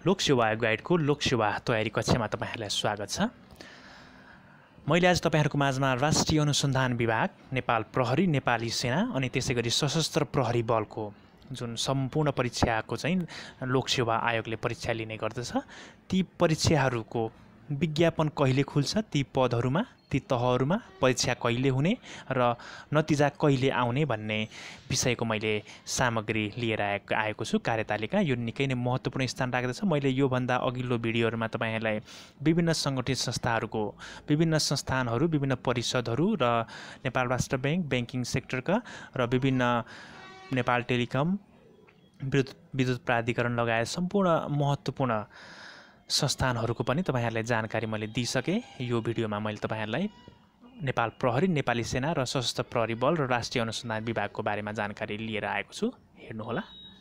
लोकसेवा आयोग गाइडको लोकसेवा तयारी कक्षामा तपाईहरुलाई स्वागत छ। मैले आज तपाईहरुको माझमा राष्ट्रिय अनुसन्धान विभाग, नेपाल प्रहरी, नेपाली सेना अनि त्यसैगरी सशस्त्र प्रहरी बलको जुन सम्पूर्ण परीक्षाको चाहिँ लोकसेवा आयोगले परीक्षा लिने गर्दछ, ती परीक्षाहरूको विज्ञापन कहिले खुल्छ, ती पदहरुमा, ती तहहरुमा परीक्षा कहिले हुने र नतिजा कहिले आउने भन्ने विषयको मैले सामग्री लिएर आएको छु। कार्यतालिका यो निकै नै महत्त्वपूर्ण स्थान राख्दछ। मैले यो भन्दा अघिल्लो भिडियोहरुमा तपाईहरुलाई विभिन्न संगठित संस्थाहरुको विभिन्न संस्थानहरु, विभिन्न परिषदहरु र नेपाल राष्ट्र बैंक, बैंकिङ सेक्टरका र विभिन्न नेपाल टेलिकम, विद्युत प्राधिकरण लगायत सम्पूर्ण महत्त्वपूर्ण संस्थानहरुको पनि तपाईहरुलाई जानकारी मैले दिइसके। यो भिडियोमा मैले तपाईहरुलाई नेपाल प्रहरी, नेपाली सेना र सशस्त्र प्रहरी बल र राष्ट्रिय अनुसन्धान विभागको बारेमा जानकारी लिएर आएको छु। हेर्नु होला।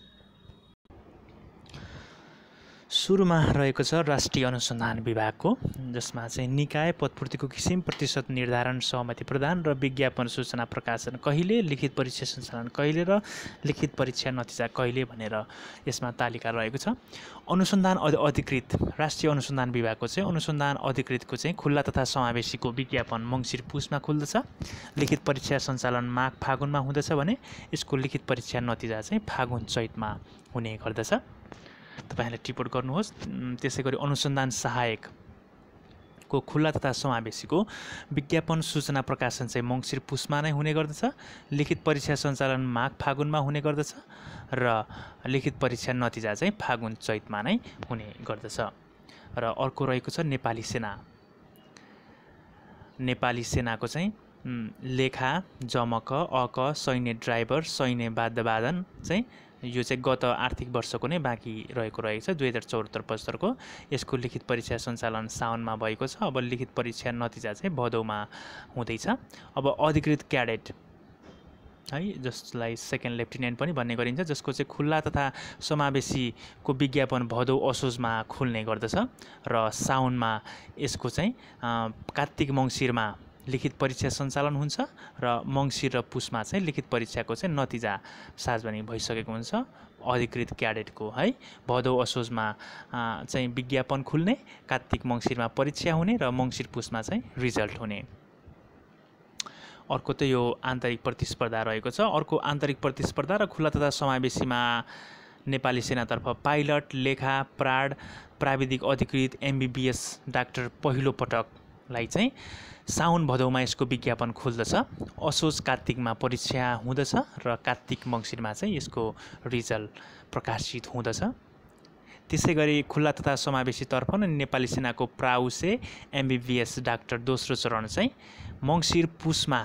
सुरुमा रहेको छ राष्ट्रिय अनुसन्धान विभागको, जसमा चाहिँ निकाय पदपूर्तिको किसिम, प्रतिशत निर्धारण, सहमति प्रदान र विज्ञापन सूचना प्रकाशन कहिले, लिखित परीक्षा सञ्चालन कहिले र लिखित परीक्षा नतिजा कहिले भनेर यसमा तालिका रहेको छ। अनुसन्धान अधिकृत राष्ट्रिय अनुसन्धान विभागको चाहिँ अनुसन्धान अधिकृतको चाहिँ खुल्ला तथा समावेशीको विज्ञापन मङ्सिर पुसमा खुल्दछ। लिखित परीक्षा सञ्चालन माघ फागुनमा हुँदछ भने यसको लिखित परीक्षा नतिजा चाहिँ फागुन चैतमा हुने गर्दछ। तपाईहरुले टिप्पणी गर्नुहोस्। त्यसैगरी अनुसन्धान सहायक को खुल्ला तथा समावेशीको विज्ञापन सूचना प्रकाशन चाहिँ मङ्सिर पुसमा नै हुने गर्दछ। लिखित परीक्षा सञ्चालन माघ फागुनमा हुने गर्दछ र लिखित परीक्षा नतिजा चाहिँ फागुन चैतमा नै हुने गर्दछ। र अर्को रहेको छ नेपाली सेना। नेपाली सेनाको चाहिँ लेखा, जमक, अक, सैन्य ड्राइभर, सैन्य वाद्यवादन चाहिँ यो चाहिँ गत आर्थिक वर्षको नै बाँकी रहेको छ 2074-75 को। यसको लिखित परीक्षा सञ्चालन साउनमा भएको छ। अब लिखित परीक्षा नतिजा चाहिँ भदौमा हुँदैछ। अब अधिकृत क्याडेट है, जसलाई सेकेन्ड लेफ्टिनेन्ट पनि भन्ने गरिन्छ, जसको चाहिँ खुल्ला तथा समावेशीको विज्ञापन भदौ असोजमा खुल्ने गर्दछ र साउनमा यसको चाहिँ कार्तिक मङ्सिरमा लिखित परीक्षा सञ्चालन हुन्छ र मङ्सिर र पुसमा चाहिँ लिखित परीक्षाको चाहिँ नतिजा सार्वजनिक भइसकेको हुन्छ। अधिकृत क्याडेटको है भदौ असोजमा चाहिँ विज्ञापन खुल्ने, कार्तिक मङ्सिरमा परीक्षा हुने र मङ्सिर पुसमा चाहिँ रिजल्ट हुने। अर्को त यो आन्तरिक प्रतिस्पर्धा रहेको छ। अर्को आन्तरिक प्रतिस्पर्धा र खुल्ला तथा समावेशीमा नेपाली सेनातर्फ पाइलट, लेखा, प्राविधिक अधिकृत, MBBS डाक्टर पहिलो पटकलाई चाहिँ साउन भदौमा यसको विज्ञापन खुल्दछ। असोज कार्तिकमा परीक्षा हुँदछ र कार्तिक मङ्सिरमा चाहिँ यसको रिजल्ट प्रकाशित हुँदछ। त्यसैगरी खुल्ला तथा समावेशीतर्फ नेपाली सेनाको प्राउसे, MBBS डाक्टर दोस्रो चरण चाहिँ मङ्सिर पुसमा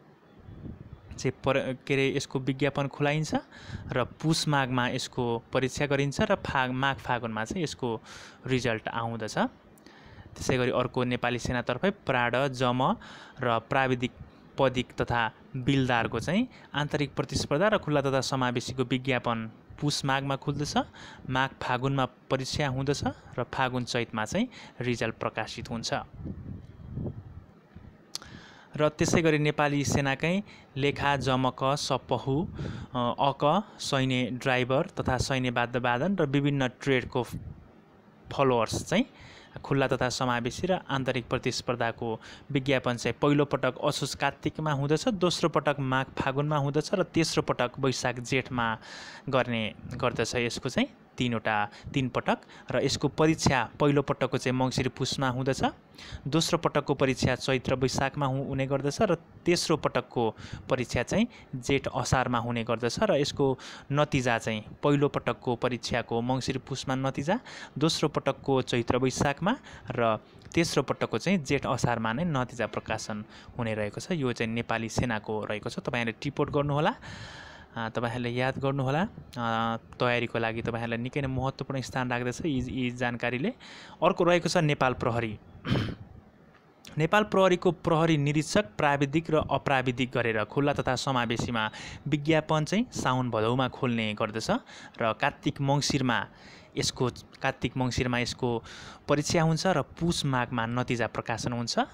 चाहिँ यसको विज्ञापन खुलाइन्छ र पुस माघमा यसको परीक्षा गरिन्छ र माघ फागुनमा चाहिँ यसको रिजल्ट आउँदछ। त्यसैगरी अर्को नेपाली सेनातर्फै प्राड, जम र प्राविधिक पदिक तथा बिलदारको चाहिँ आन्तरिक प्रतिस्पर्धा र खुल्ला तथा समावेशीको विज्ञापन पुस माघमा खुल्दछ, माघ फागुनमा परीक्षा हुँदछ र फागुन चैतमा चाहिँ रिजल्ट प्रकाशित हुन्छ। र त्यसैगरी नेपाली सेनाकै लेखा, जमक, सपहु, अक, सैन्य ड्राइभर तथा सैन्य वाद्यवादन र विभिन्न ट्रेडको फलोअर्स चाहिँ खुल्ला तथा समावेशी र आन्तरिक प्रतिस्पर्धाको विज्ञापन चाहिँ पहिलो पटक असोज कार्तिकमा हुँदछ, दोस्रो पटक माघ फागुनमा हुँदछ र तेस्रो पटक वैशाख जेठमा गर्ने गर्दछ। यसको चाहिँ तीन पटक र यसको परीक्षा पहिलो पटकको चाहिँ मङ्सिर पुसमा हुँदछ, दोस्रो पटकको परीक्षा चैत्र वैशाखमा हुने गर्दछ र तेस्रो पटकको परीक्षा चाहिँ जेठ असारमा हुने गर्दछ र यसको नतिजा चाहिँ पहिलो पटकको परीक्षाको मङ्सिर पुसमा नतिजा, दोस्रो पटकको चैत्र वैशाखमा र तेस्रो पटकको चाहिँ जेठ असारमा नै नतिजा प्रकाशन हुने रहेको छ। यो चाहिँ नेपाली सेनाको रहेको छ। तपाईहरुले टिप्पणी गर्नुहोला, तपाईहरुले याद गर्नुहोला। तयारीको लागि तपाईहरुलाई निकै नै महत्त्वपूर्ण स्थान राख्दछ यी जानकारीले। अर्को रहेको छ नेपाल प्रहरी। नेपाल प्रहरीको प्रहरी निरीक्षक प्राविधिक र अप्राविधिक गरेर खुल्ला तथा समावेशीमा विज्ञापन चाहिँ साउन भदौमा खोल्ने गर्दछ र कार्तिक मङ्सिरमा यसको परीक्षा हुन्छ र पुस माघमा नतिजा प्रकाशन हुन्छ।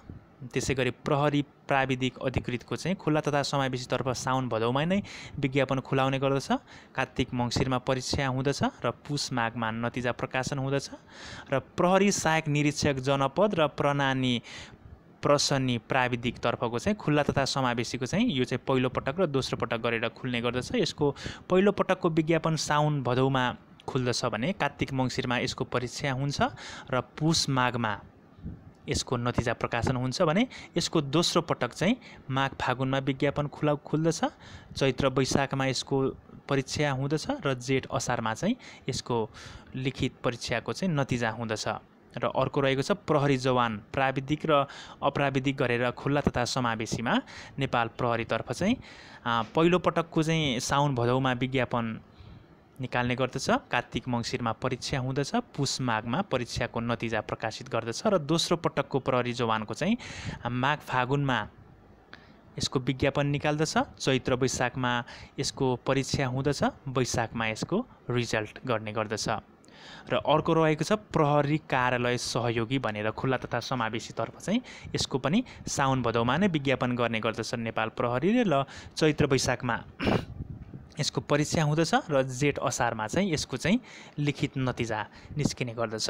त्यसै गरी प्रहरी प्राविधिक अधिकृतको चाहिँ खुला तथा समावेशीतर्फ साउन भदौमा नै विज्ञापन खुलाउने गर्दछ। कार्तिक मङ्सिरमा परीक्षा हुँदछ र पुस माघमा नतिजा प्रकाशन हुँदछ। र प्रहरी सहायक निरीक्षक जनपद र प्रनानी प्रसन्नी प्राविधिकतर्फको चाहिँ खुल्ला तथा समावेशीको चाहिँ यो चाहिँ पहिलो पटक र दोस्रो पटक गरेर खुल्ने गर्दछ। यसको पहिलो पटकको विज्ञापन साउन भदौमा खुल्दछ भने कार्तिक मङ्सिरमा यसको परीक्षा हुन्छ र पुस माघमा यसको नतिजा प्रकाशन हुन्छ भने यसको दोस्रो पटक चाहिँ माघ फागुनमा विज्ञापन खुल्दछ। चैत्र वैशाखमा यसको परीक्षा हुँदछ र जेठ असारमा चाहिँ यसको लिखित परीक्षाको चाहिँ नतिजा हुँदछ। र अर्को रहेको छ प्रहरी जवान प्राविधिक र अप्राविधिक गरेर खुल्ला तथा समावेशीमा नेपाल प्रहरीतर्फ चाहिँ पहिलो पटकको चाहिँ साउन भदौमा विज्ञापन निकाल्ने गर्दछ। कार्तिक मङ्सिरमा परीक्षा हुँदछ, पुस माघमा परीक्षाको नतिजा प्रकाशित गर्दछ र दोस्रो पटकको प्रहरी जवानको चाहिँ माघ फागुनमा यसको विज्ञापन निकाल्दछ। चैत्र वैशाखमा यसको परीक्षा हुँदछ, वैशाखमा यसको रिजल्ट गर्ने गर्दछ। र अर्को रहेको छ प्रहरी कार्यालय सहयोगी भनेर खुल्ला तथा समावेशीतर्फ चाहिँ यसको पनि साउन भदौमा नै विज्ञापन गर्ने गर्दछ नेपाल प्रहरीले। र चैत्र वैशाखमा यसको परीक्षा हुँदछ र जेठ असारमा चाहिँ यसको चाहिँ लिखित नतिजा निस्किने गर्दछ।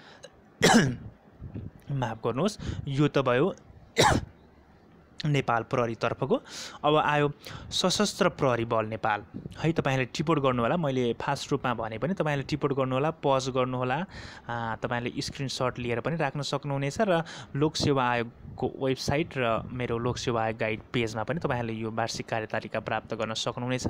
माफ गर्नुहोस्, यो त भयो नेपाल प्रहरीतर्फको। अब आयो सशस्त्र प्रहरी बल नेपाल है। तपाईँहरूले टिपोट गर्नु होला, मैले फास्ट रूपमा भने पनि तपाईँहरूले टिपोट गर्नु होला, पज गर्नु होला, तपाईँहरूले स्क्रिनसट लिएर पनि राख्न सक्नुहुनेछ। र लोकसेवा आयोगको वेबसाइट र मेरो लोकसेवा आयोग गाइड पेजमा पनि तपाईँहरूले यो वार्षिक कार्यतालिका प्राप्त गर्न सक्नुहुनेछ।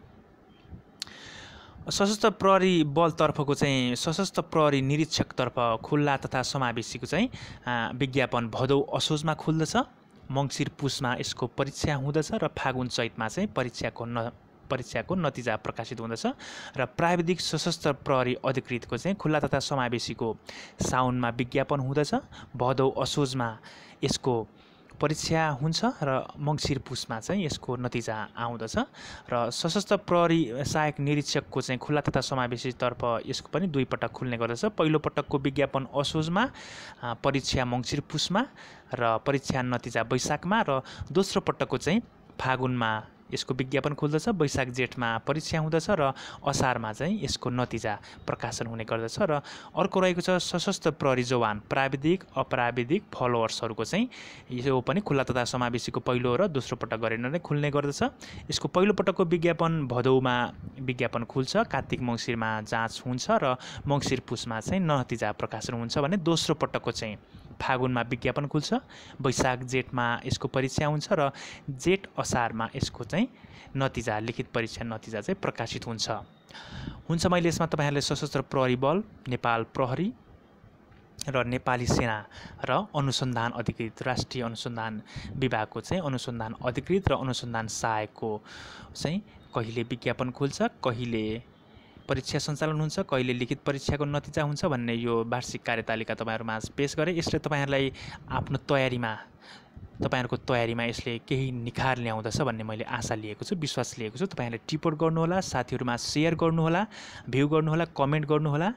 सशस्त्र प्रहरी बलतर्फको चाहिँ सशस्त्र प्रहरी निरीक्षकतर्फ खुल्ला तथा समावेशीको चाहिँ विज्ञापन भदौ असोजमा खुल्दछ, मङ्सिर पुसमा यसको परीक्षा हुँदछ र फागुन चैतमा चाहिँ परीक्षाको नतिजा प्रकाशित हुँदछ। र प्राविधिक सशस्त्र प्रहरी अधिकृतको चाहिँ खुल्ला तथा समावेशीको साउनमा विज्ञापन हुँदछ, भदौ असोजमा यसको परीक्षा हुन्छ र मङ्सिर पुसमा चाहिँ यसको नतिजा आउँदछ। र सशस्त्र प्रहरी सहायक निरीक्षकको चाहिँ खुल्ला तथा समावेशीतर्फ यसको पनि दुई पटक खुल्ने गर्दछ। पहिलो पटकको विज्ञापन असोजमा, परीक्षा मङ्सिर पुसमा र परीक्षा नतिजा वैशाखमा, र दोस्रो पटकको चाहिँ फागुनमा यसको विज्ञापन खुल्दछ, वैशाख जेठमा परीक्षा हुँदछ र असारमा चाहिँ यसको नतिजा प्रकाशन हुने गर्दछ। र अर्को रहेको छ सशस्त्र प्रहरी जवान प्राविधिक अप्राविधिक फलोअर्सहरूको चाहिँ यो पनि खुल्ला तथा समावेशीको पहिलो र दोस्रो पटक गरेर नै खुल्ने गर्दछ। यसको पहिलो पटकको विज्ञापन भदौमा विज्ञापन खुल्छ, कार्तिक मङ्सिरमा जाँच हुन्छ र मङ्सिर पुसमा चाहिँ नतिजा प्रकाशन हुन्छ भने दोस्रो पटकको चाहिँ फागुनमा विज्ञापन खुल्छ, वैशाख जेठमा यसको परीक्षा हुन्छ र जेठ असारमा यसको चाहिँ नतिजा लिखित परीक्षा नतिजा चाहिँ प्रकाशित हुन्छ। मैले यसमा तपाईँहरूले सशस्त्र प्रहरी बल, नेपाल प्रहरी र नेपाली सेना र अनुसन्धान अधिकृत राष्ट्रिय अनुसन्धान विभागको चाहिँ अनुसन्धान अधिकृत र अनुसन्धान सहायकको चाहिँ कहिले विज्ञापन खुल्छ, कहिले परीक्षा सञ्चालन हुन्छ, कहिले लिखित परीक्षाको नतिजा हुन्छ भन्ने यो वार्षिक कार्यतालिका तपाईँहरूमाझ पेश गरेँ। यसले तपाईँहरूलाई आफ्नो तपाईँहरूको तयारीमा यसले केही निखार ल्याउँदछ भन्ने मैले आशा लिएको छु, विश्वास लिएको छु। तपाईँहरूले टिपोट गर्नुहोला, साथीहरूमा सेयर गर्नुहोला, भ्यू गर्नुहोला, कमेन्ट गर्नुहोला।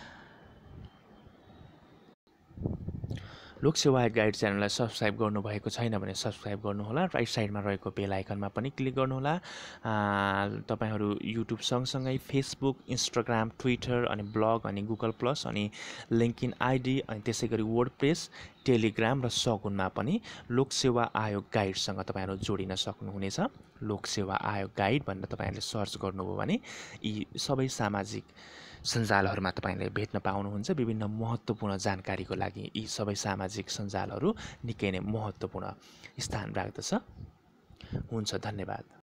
लोकसेवा आयोग गाइड च्यानललाई सब्सक्राइब गर्नुभएको छैन भने सब्सक्राइब गर्नुहोला, राइट साइडमा रहेको बेल आइकनमा पनि क्लिक गर्नुहोला। तपाईँहरू युट्युब सँगसँगै फेसबुक, इन्स्टाग्राम, ट्विटर अनि ब्लग अनि गुगल प्लस अनि लिङ्किन आइडी अनि त्यसै गरी वर्डप्रेस, टेलिग्राम र सगुनमा पनि लोकसेवा आयोग गाइडसँग तपाईँहरू जोडिन सक्नुहुनेछ। लोकसेवा आयोग गाइड भनेर तपाईँहरूले सर्च गर्नुभयो भने यी सबै सामाजिक सञ्जालहरूमा तपाईँले भेट्न पाउनुहुन्छ। विभिन्न महत्त्वपूर्ण जानकारीको लागि यी सबै सामाजिक सञ्जालहरू निकै नै महत्त्वपूर्ण स्थान राख्दछ। हुन्छ, धन्यवाद।